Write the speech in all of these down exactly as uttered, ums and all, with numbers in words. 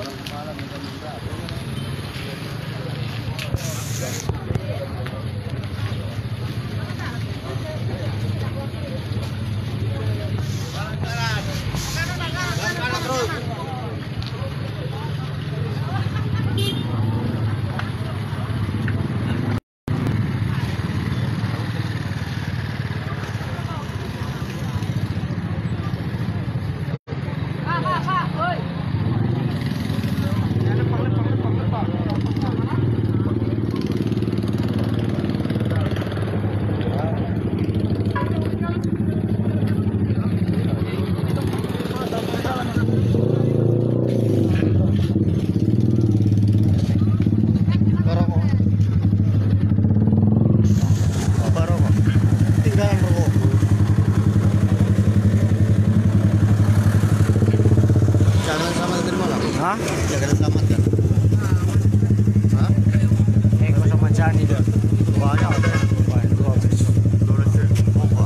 Hah? Jaga selamat kan? Hah? Eh, kau sama Jani dah. Banyak. Banyak tu habis. Pompa.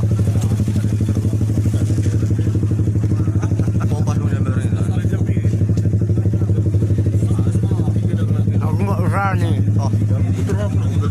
Pompa dulu yang berin. Aku nggak usah ni. Oh, itu lah.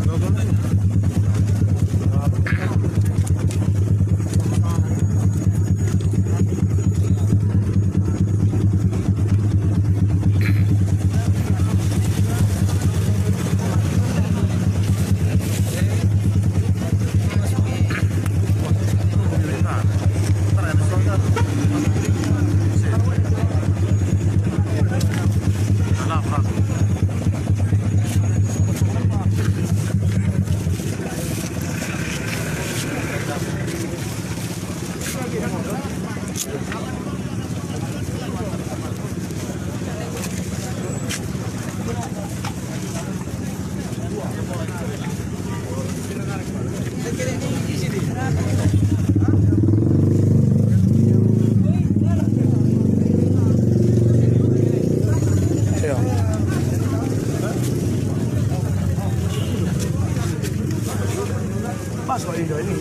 Pas kok Indo ini.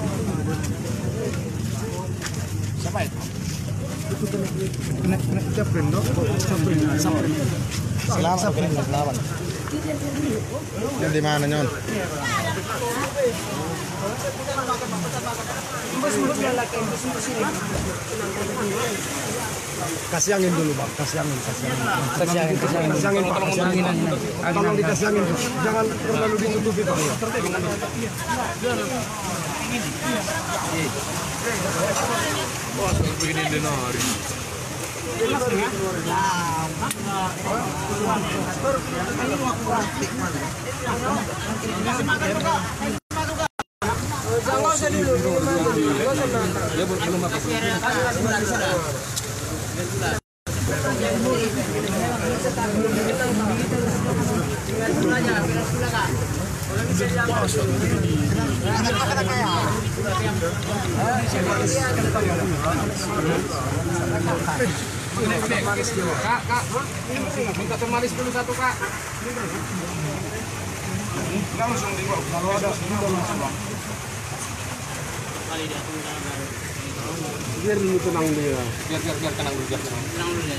Siapa itu? Itu kena kena kena Brendo. Selamat, selamat. Yang di mana Nyon? Kasih angin dulu bang, kasih angin, kasih angin, Kasih angin, kasih angin. kasih angin, Pak, kasih angin, tolong dikasih angin, jangan terlalu ditutupi Pak. Wah, begini denari. Kak, kak, minta teh manis dulu satu kak. Langsung di bawah. Kalau ada langsung. Biar dulu tenang dia. Biar biar biar tenang dulu, biar tenang. Tenang dulu ya.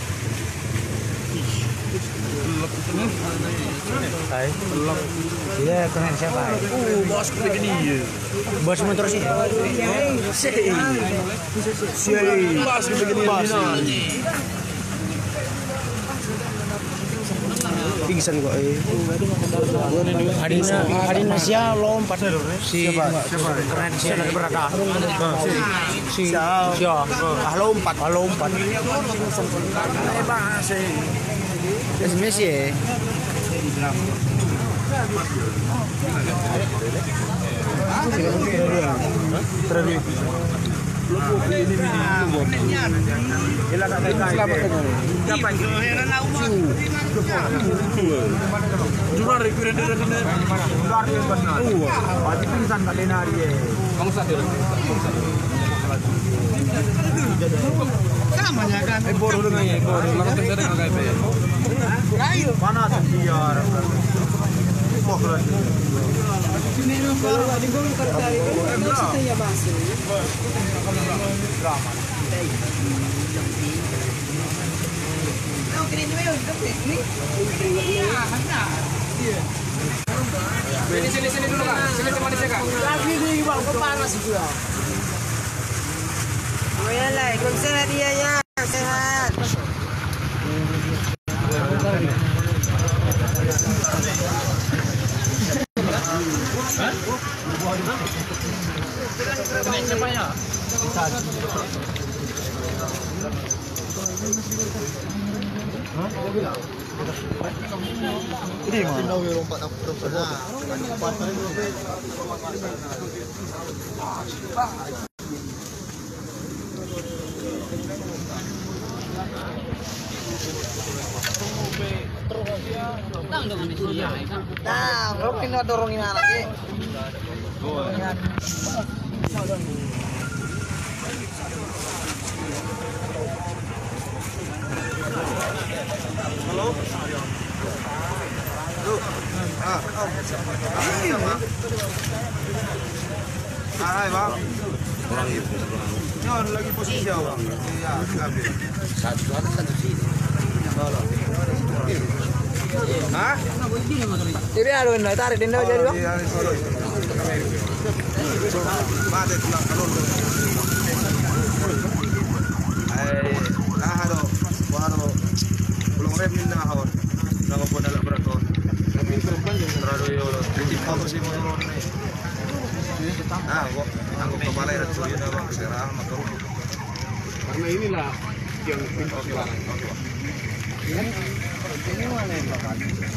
Hai, belum. Iya, kena siapa? Oh, bos begini ya. Bos motor sih. Si. Si. Bos begini ini. Pingsan kok eh. Hadina Hadina sia lompat si siapa keren sia lagi berada si si sia ah lompat ah lompat eh bahas eh es Messi eh terus Sini sini sini dulu Kak. Sini tempat saya Kak. Lagi nih bang, panas juga. Oh ya lah, ikut sana dia ya, sehat. Siapa ya? Ini mana? Nah, mungkin ada dorongin anak ya. Halo. Tuh. Ah, Om. Ini Bang. Hai, Bang. Orang itu. Nyon lagi posisi jauh, Bang. Iya, ambil. Satu ada satu sini. Halo. Hah? Jadi aduh, nah tarik denda jadi bang. Iya, solo. Mate tulang kalon. Ay, nah hado. Wahado. Belum rep ni na hawon. Nang po na labra ko. Trado yo. Di pa ko si mo ron ni. Ah, ko ang ko balay ra so yun bang sera motor. Karena inilah yang oke bang. Ini mana yang bakal?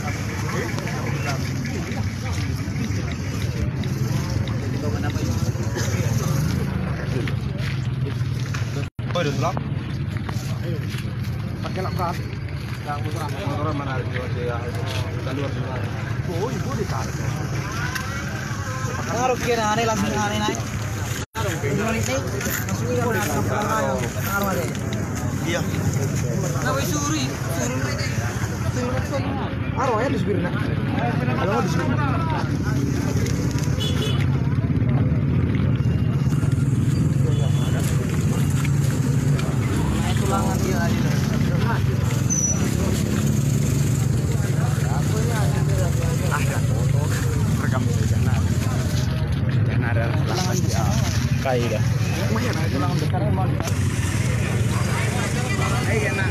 Oh, udah tulak? Pakai laptop. Yang musuh orang mana ada dia kita luar juga. Oh, ibu ditarik. Naruh kira aneh langsung aneh naik. Naruh ini masuk ke dalam naruh ada. Iya. Naruh suri, suri. Aro ya di sebirna. Kalau di sebirna. Naik tulangan dia aja. Rekam di sana. Jangan ada tulangan dia. Kayak dah. Lumayan ada tulangan besar emang. Eh, enak.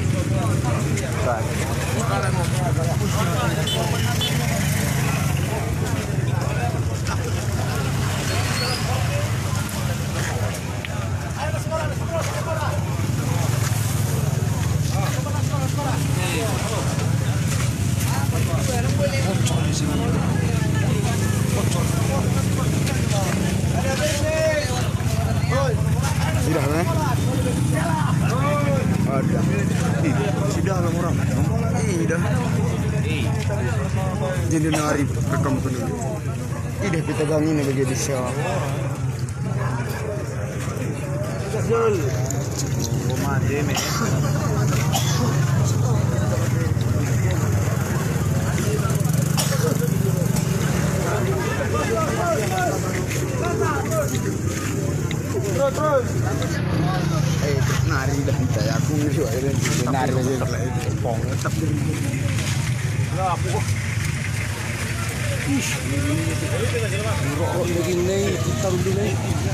Sudah kan? Ada. Ih, sudah lah orang. Ih, dah. Jadi nari rekam penuh. Ih, dah kita gangin lagi jadi show. Betul. Oh, mati me. Terus terus. Eh, nari dah kita ya. Aku nggak ada nari aja. Pong tetap. Enggak aku. Ih, rokok begini kita begini.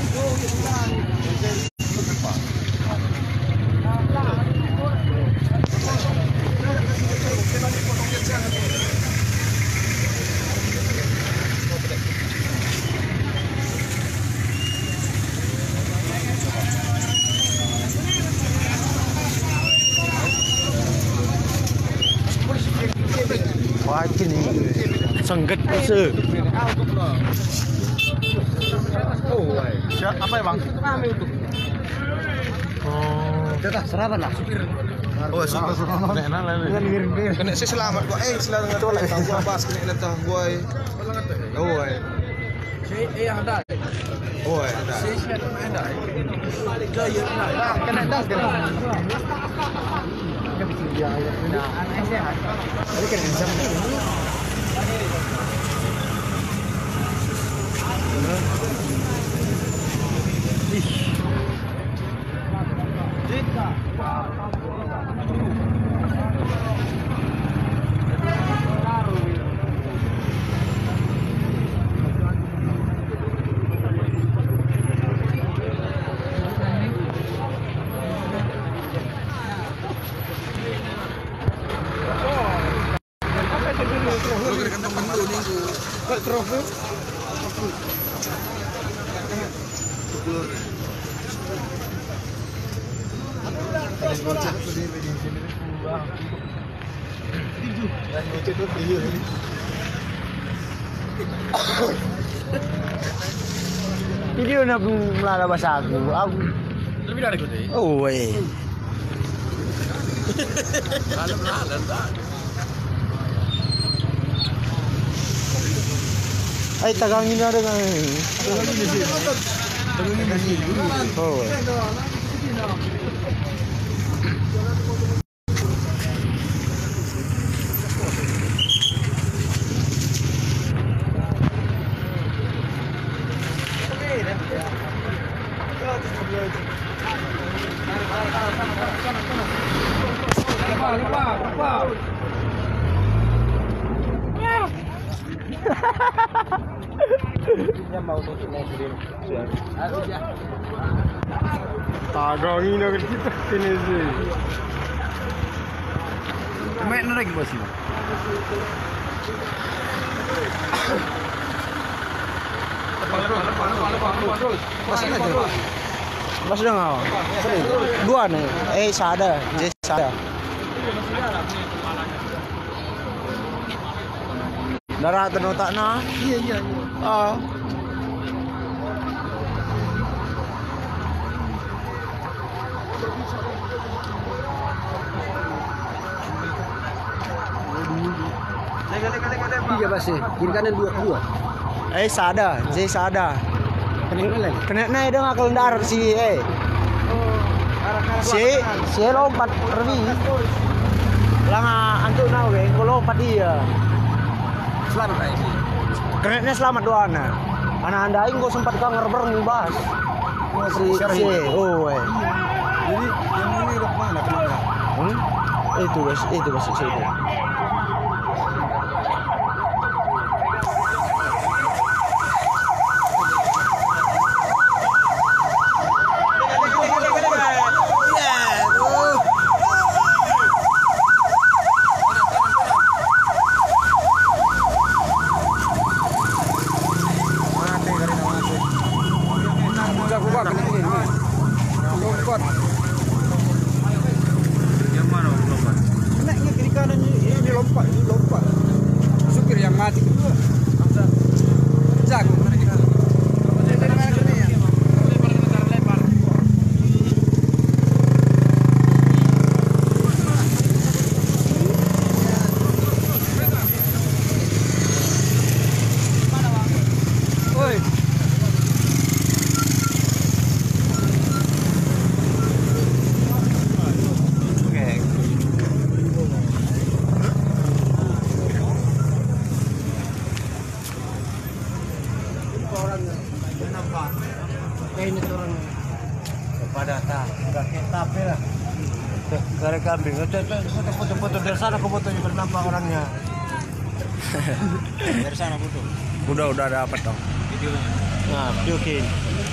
Wah, ini sengget se. Oh, apa ya bang? Oh, dah serapan lah. Oh, super. Enak lah. Kena saya selamat gua. Eh, selamat tolak tahu gua pas kena tahu gua. Oh, eh. Eh, ada. Oh, ada. Ada. Kena das dia. Ini kan bisa. Ih. Kalau kira kantong bentuk ni tu. Kau trofi. Video na melala bahasa aku. Aku Lebih dari kau ni. oh eh. Kalau melala tak. Ay tagangin na rin ang. Oh. Tagangin na rin kita kinesi. Main na lagi bos ni. Mas dah ngau. Dua nih. Eh sada, je sada. Darah tenotak na. Iya iya. Ah. Tiga basi, kiri kanan dua dua. Eh sada, je sada. Kena lagi. Kena naik dong akal darat si eh. Si si lompat revi. Langa antuk na we, ko lompat dia. Selamat baik. Kena selamat doana. Anak anda aing kok sempat ka ngerber nih bas. Si si oh eh. Jadi yang ini udah mana kemana? Hmm? Itu guys, itu guys itu. Yang mana lompat? Kenaknya kiri kanan ini lompat, ini lompat. Supir yang mati kedua. Jago. Ini turun pada tak enggak ketap ya. Gara kambing, foto-foto dari sana, aku foto juga nampak orangnya. Dari sana foto. Udah udah dapat dong. Nah, videokin.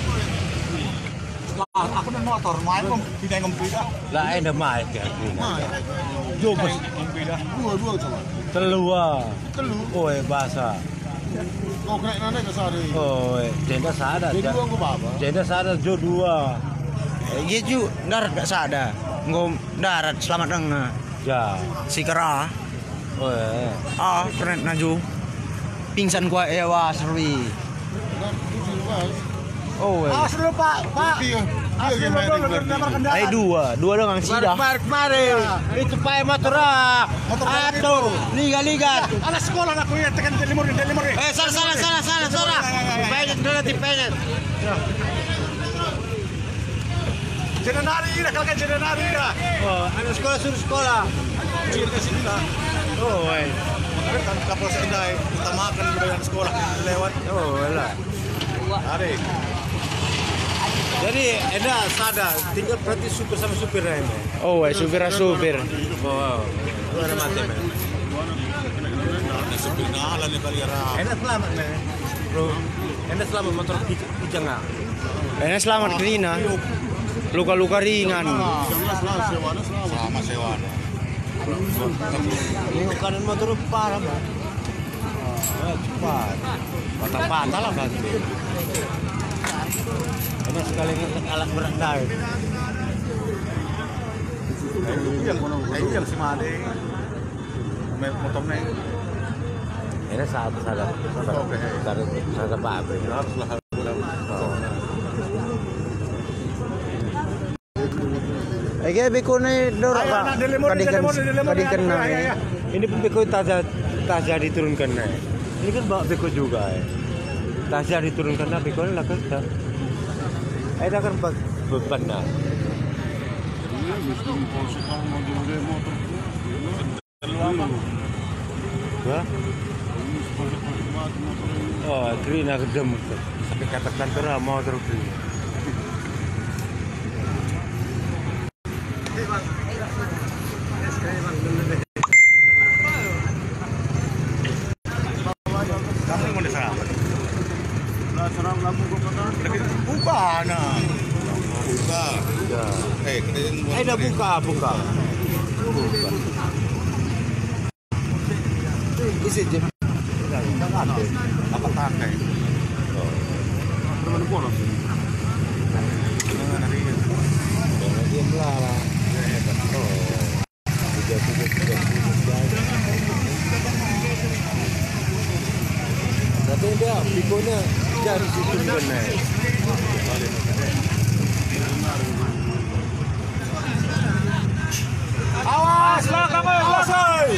Aku dan motor main kok tidak ngempida. Lah ada mai ya. Coba ngempida. Dua dua coba. Telu ah. Telu. Oh, bahasa. Oh kena nane ke sari. Oh, jenda sada. Jadi dua aku baba. Jenda sada jo dua. Iya ju, darat gak sada. Ngom darat selamat deng. Ya. Si kera. Oh, eh. Ah, keren naju. Pingsan gua ewa serwi. Oh, eh. Ah, sudah Pak, Pak. Dia. Dia yang Ay dua, dua dengan sida. Kemarin kemarin itu pakai motor ah. Aduh, liga-liga. Anak sekolah aku ya tekan limur di limur. Eh, salah salah salah salah salah. Penyet dulu di penyet. Jadi nari dah kalau kan jadi nari dah. Oh, anak sekolah suruh sekolah. Ciri ke sini dah. Oh, eh. Kan kapal Sendai utamakan budaya sekolah lewat. Oh, lah. Hari. Jadi ada sada, tinggal berarti supir sama supir ini. Oh, eh, supir supir. Oh, itu ada mati men. Supir ngalah ni balik arah. Enak selamat men. Bro, enak selamat motor kijang ah. Enak selamat Krina. Luka-luka ringan. Sama sewa. Ini kanan motor parah mah. cepat. Patah-patah lah kan. Ini sekali ngetek alat berat dah. Yang kono, yang si Made. Motongnya. Ini saat salah. Salah salah apa? Haruslah Oke, biko ni dorong pak. Kadikan, kadikan na. Ini pun biko taja taja diturunkan na. Ini kan bawa biko juga ya. Taja diturunkan na biko ni lah kan. Eh dah kan beban na. Wah. Oh, kiri nak kedem. Tapi katakan terah mau terus. Buka nah. Buka. Ya. Eh, kemudian Eh dah buka, buka. Buka. Isi je. apa pakai? Oh. Teman kono. Jangan hari ini. Jangan diam lah. Oh. Tiga tiga tiga tiga. Tapi dia pikonya dari situ benar. Awas lah kamu, awas.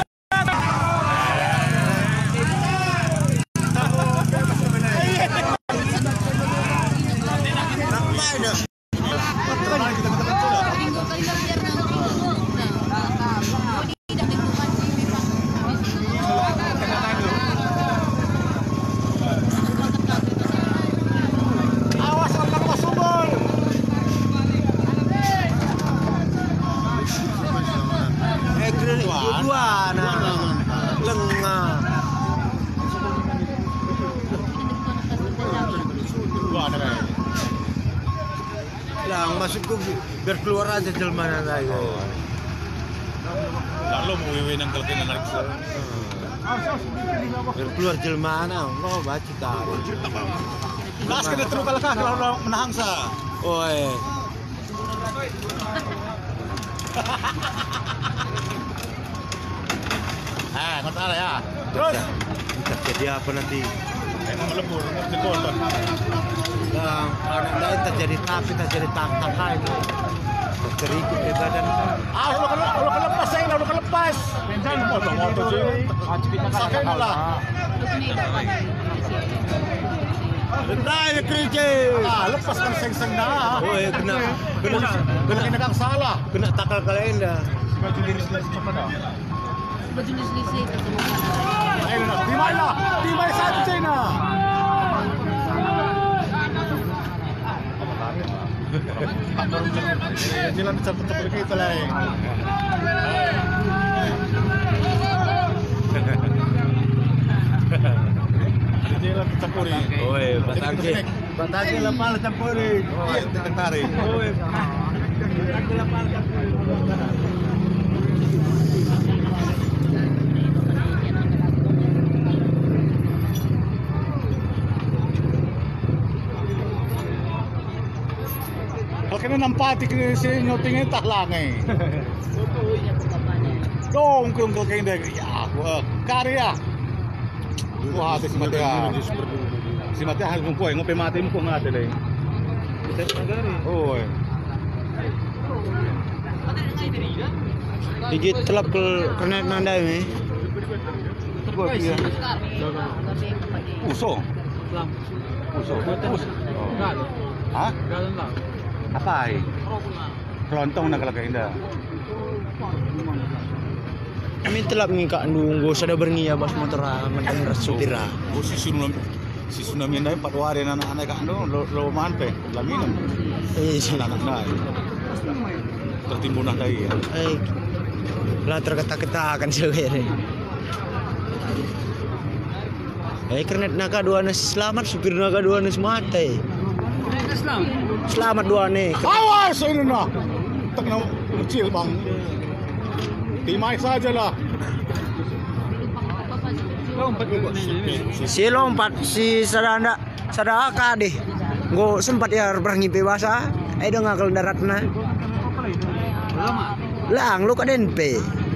Lang maksudku biar keluar aja jelmana lagi. Lalu mau wiwi nang kelke narik sa. Biar keluar jelmana, lo baca tahu. Mas kena terus kalau kah kalau menahang sa. Oi. Ah, kata ya. Terus jadi apa nanti? Emang lembur, ngerti kolon. Yang anak lain terjadi tapi terjadi tak-tak itu terikut di badan. Ah, lu kalau kalau kelepas saya, lu kelepas. Jangan motor-motor sini. Sakit lah. Bentar ya kerja. Ah, lepaskan seng-seng dah. Oh ya kena Kena kena kena kang salah. kena takal kalian dah. Baju diri sendiri siapa dah? Baju lisih ketemu. Ayo nak, timai lah, timai saja nak. Jalan cepat-cepat kita lah. Jalan campuri. Oi, batangke. Batangke lapal campuri. Oh, kita tarik. Oi. Batangke lapal campuri. Kalau kena nampak di sini nyotingnya tak langai. Dong kung kung kayak dia ya aku karya. Wah hati si mati ah. Si mati harus ngumpul, ngopi mati mumpung ngade deh. Oh. Digit telap ke kena nandai ni. Gua dia. Uso. Uso. Hah? Apa ai? Kelontong nak kalau kayak dia. Kami telap ngikak nunggu sada bernia bas motor mendengar supira. Oh si sunam si sunam yang dah empat hari anak-anak kan do lo lo manpe laminum. Eh Anak dah. Tertimbun dah ya. Eh. Lah terketa-ketakan sewe. Eh kernet naka dua nes selamat supir naka dua nes mati. Selamat dua nih. Awas ini nak. Tak nak kecil bang. Timai saja lah. Si lompat si sadanda sadaka deh. Go sempat ya berangi bebasa. Ay do ngakal daratna. Lang lu kaden pe.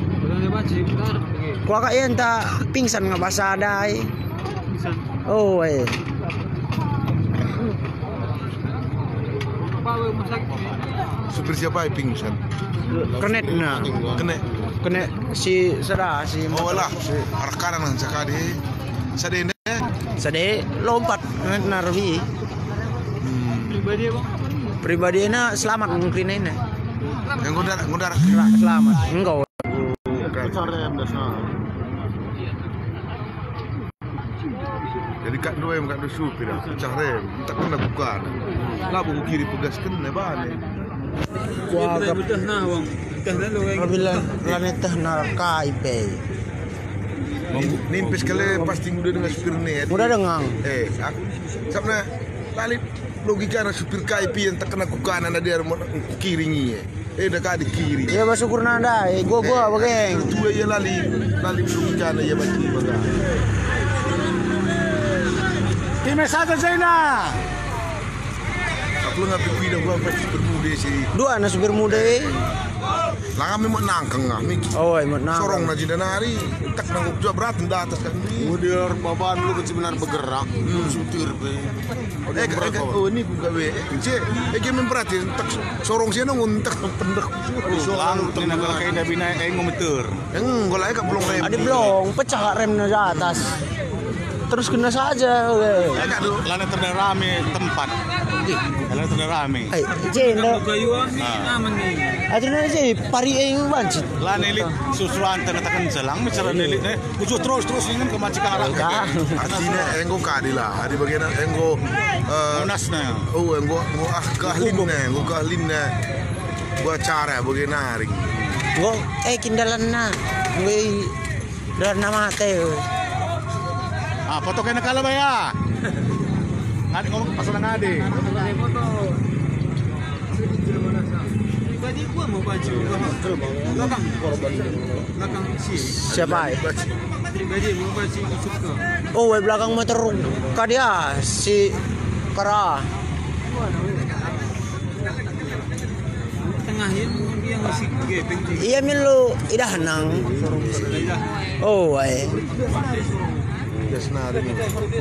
Kuha ka yan ta pingsan nga basada ay. Oh eh. Supir siapa yang pingsan? Kenet na. Kena. Kena si sada si Oh lah, arah kanan nang sakade. Sadene. Sade lompat kenet na rabi. Pribadi bang. Pribadi na selamat mungkin na. Yang gondar gondar Selamat. Engkau. Carem dasar. Jadi kat dua yang kat dua supir dah. Pecah rem, tak kena bukan. Labu kiri pegas kena bane. Kuha ka Betul nah bang. Betul nah lo. kabilang lanetah na kai pe. Nimpis kali pasti muda dengan supir ni. Mudah dengang. Eh, aku sabna lali logika na supir K I P yang tak kena kukan ada dia kiri ni. Eh dah kadi kiri. Ya bersyukur nanda. Eh gua gua bageng. Dua ya lali lali logika na ya baca baga. Time satu Zaina. Aku ngap pi dah gua pasti bermuda si. Dua na supir muda eh. Lang kami mau nangkeng ah mik. Oh, ay mat na. Sorong na jidan hari. Tak nangkuk juga berat dah atas kan ni. Mudir babaan lu benar bergerak, sutir be. Eh, eh, oh ni ku gawe. Je, eh game berarti tak sorong sih nang untak pendek. Lang tenaga kayak dah bina eh ngometer. Eng, golai kat belum rem. Ada belum pecah remnya di atas. Terus kena saja. Eh kat tu. Lana terdengar rame tempat. Lana terdengar rame. Ay, jenda. Kayuan ni aman ni. Ato na je pari ay banci. Lana elit susuan tenatakan selang bicara elit eh. Ujuk terus terus ingin ke majikan arah. Ka. Artinya engko kadi lah. Di bagian engko Munasna. oh engko engko ah kahlin na, engko kahlin na. Buat cara bagian naring. Go eh kindalan na. Ngi dar na mate. Ah, foto kayak nakala ba ya? Ngadi ngomong pasal ngadi. Pribadi gua mau baju. Belakang. Belakang si. Siapa ay? Pribadi mau baju suka. Oh, ay belakang motor ka dia si Kara. Tengahin yang masih gepeng. Iya min lo idahanang. Oh, ay. Jas naring.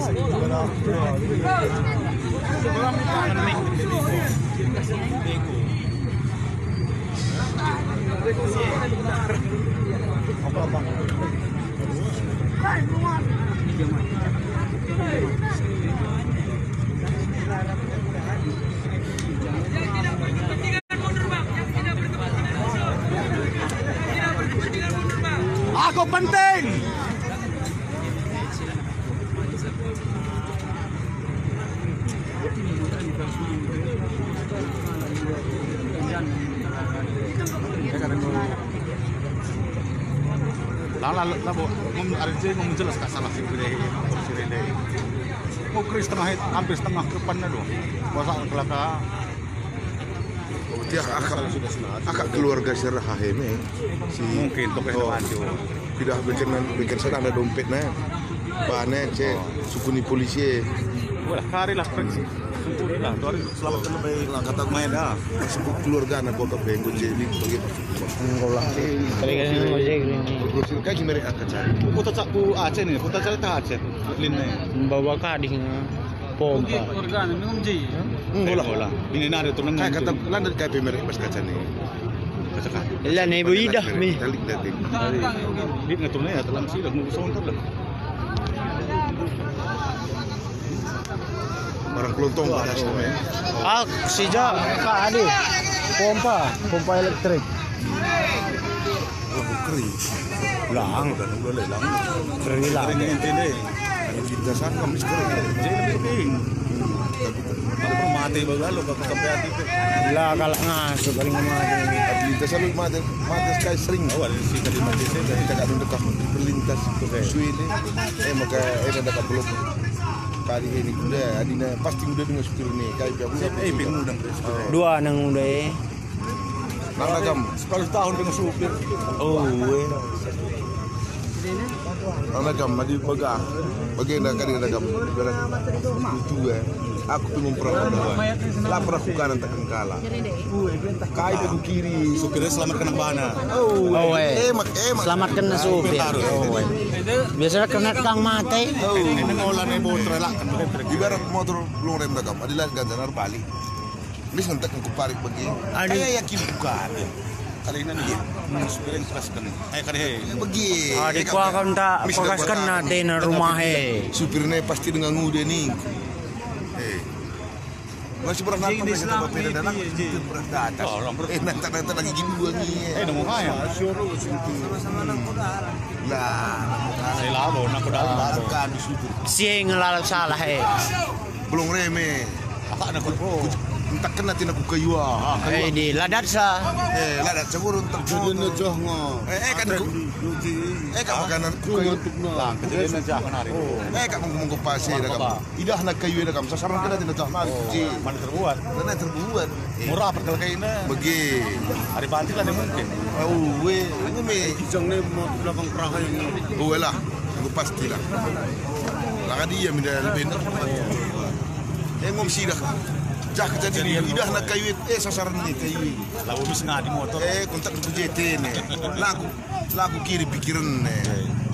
Aku penting. Lala labo ngom arje ngom jelas ka salah si Rele si Rele. Mo Chris tengah hampir setengah ke depan do. Masa kelaka Dia akak akak keluarga Serah Heme. Si mungkin tok oh, bantu. tidak bikin bikin sana ada dompet na. Bane cek suku ni polisi. Wala kari lah prinsi. Lah, tu hari selamat lebih lah kata main dah. Suku keluarga na ko ka bengo jadi bagi. Ngolah. Kali kan mo je ini. Kursi ka kimere akak cari. Puta cak ku Aceh ni, puta cak ta Aceh. Lin ni. Bawa ka di pompa. Organ minum je. Ngolah ngolah. Ini nade tu nang. Kaya kata landat kaya pemere pas kaca ni. Kaca ka. Ila na ibu idah mi. Talik dating. Dit ngatur ni dalam si dah ngusong tu lah. Orang kelontong pada sama. Ah, sejak ka ade. Pompa, pompa elektrik. Oh, keri. Lang kan boleh lang. Keri lah. Ini ini. Kita sangkam sekarang. Jadi penting. Kalau mati bagalo kalau sampai hati tu. Lah kalak ngasuh paling mati. Lintas selalu mati mati sekali sering. Awal si tadi mati saya Dari cakap dulu dekat berlintas Sui ni. Eh maka eh dah dekat belum. Kali ini kuda adina pasti kuda dengan supir ni. Kali dia saya eh ping mudang. Dua nang udah eh. Nang lagam. Sepuluh tahun dengan supir. Oh, we. Ang nagam, madi baga. Bagay na kari nagam. Itu eh. Aku pun memperang lapar aku kanan takkan kalah. Kai ke kiri. Supirnya selamatkan ang bana. Oh, Oh, eh. emak emak. Selamatkan na supir. Oh, eh. Biasanya kena kang mati. Oh, Ini ngolah na motor lah kan. ibarat motor long rem nagam. Adilah ganjan ar balik. Ini sentak aku parik bagi. Adi- Kaya yakin bukan. Kali ini nih, supirnya keraskan. Eh kali ini. Bagi. Adik ko akan tak pakaskan natin na rumah eh. Supirnya pasti dengan ngude nih. Eh. Masih pernah nonton mereka tempat beda dan aku itu pernah datang. Oh, lampu. Eh, nanti nanti lagi gini dua nih. Eh, nemu kaya. Lah, Saya labo, nak dalam labo. kan supir. Siya yung lalag salah eh. Belum reme. Apa nak kau? Entah kena tina ku kayu ah. Eh di ladat sa. Eh, lah dah cebur untuk Jadi jah ngo. Eh, eh kan ku. Eh, kan makanan ku kayu. Lang, jadi najah kan hari. Eh, kan ngomong ke pasir dah kamu. Idah nak kayu dah kamu. Sasaran kena tina jah nari. Ji. Mana terbuat? Mana terbuat. Murah perkara kayak ini. Bagi. Hari banting lah dia mungkin. Oh, we, ini me. Kijang ni belakang perahu yang Oh, lah. Aku pastilah. Lah dia minda lebih nak. Eh, ngom sidah. Jah jadi idah nak kayu eh sasaran ni kayu. lalu bisa ngadi motor. Eh, kontak ku J T ni. Lagu lagu kiri pikiran ni.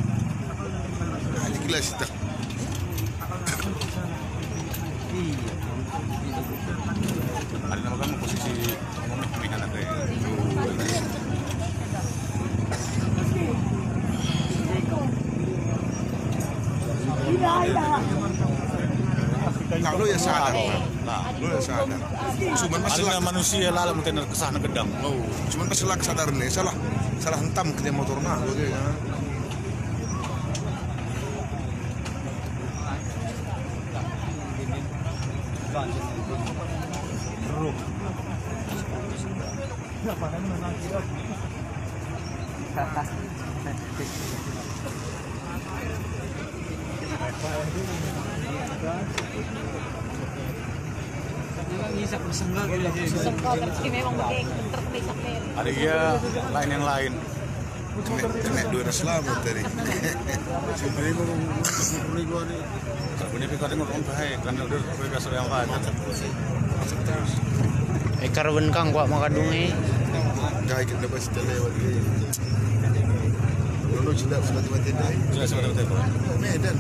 Jadi gila sih tak. Ada nama kamu posisi pilihan apa? Kalau ya sadar, Nah, lo ya sadar. Cuman ada masalah, manusia lalu mungkin kesana gedang. oh, cuman masalah kesadaran ni salah, salah hentam ke motor nah, begitu ya. Sengkau terus memang pakai bentar kena sakit. Ada dia lain yang lain. Kena, kena dua ras selamat tadi. Kalau punya pikir ngomong baik, kan udah mereka sudah yang lain. Eh karban kang kuat makadung eh. Kaya kita pasti lewat ni. Lalu jelas mati-mati ni. Jelas betul-betul. Medan.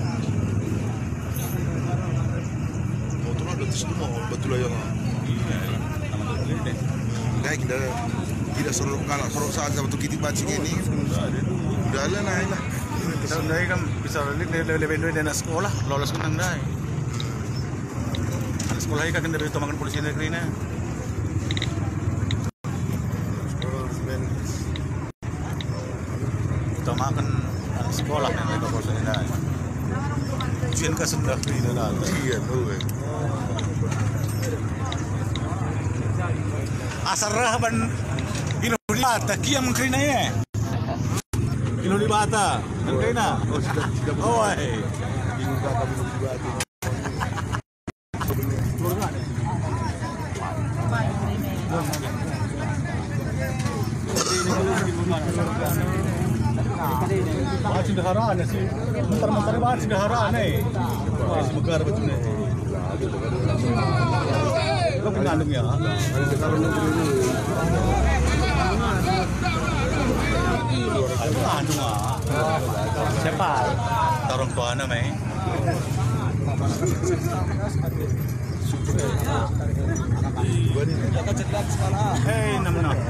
Motor ada semua betul yang. Iya, nama tu ini. Kaya kita tidak seru kalah seru saat sama tu kita baca ini. Dah lah naik lah. Kita dari kan bisa lebih lebih dari dari sekolah, lolos ke tangga. Anak sekolah ini kan dari tomakan polisi negeri ni. Tomakan anak sekolah yang mereka polisi ni. Ujian ke sebelah ni dah. Iya, betul. Asal rahaban ino di bata, kia mengkri na ye. Ino di bata, mengkri na. Oh, sudah sudah. Oh, eh. Bingung kata bingung juga tu. Bahat sindaharaan na si. Mentar-mentar bahat sindaharaan eh. Si Megar betul ni. Kau pengandung ya? Pengandung ah. Siapa? Tarong tua na may. Hey, naman na.